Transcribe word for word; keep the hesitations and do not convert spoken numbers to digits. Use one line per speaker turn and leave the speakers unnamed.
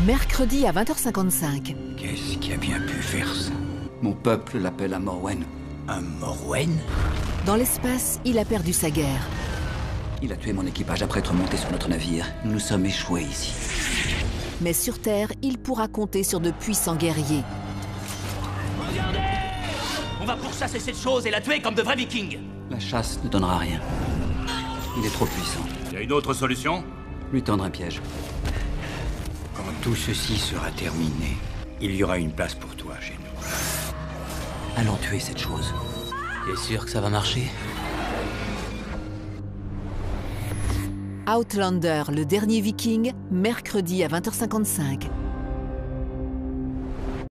Mercredi à vingt heures cinquante-cinq.
Qu'est-ce qui a bien pu faire ça?
Mon peuple l'appelle un Morwen.
Un Morwen?
Dans l'espace, il a perdu sa guerre.
Il a tué mon équipage après être monté sur notre navire. Nous sommes échoués ici.
Mais sur Terre, il pourra compter sur de puissants guerriers.
Regardez! On va pourchasser cette chose et la tuer comme de vrais vikings.
La chasse ne donnera rien. Il est trop puissant.
Y a une autre solution?
Lui tendre un piège.
Quand tout ceci sera terminé, il y aura une place pour toi chez nous.
Allons tuer cette chose.
T'es sûr que ça va marcher?
Outlander, le dernier viking, mercredi à vingt heures cinquante-cinq.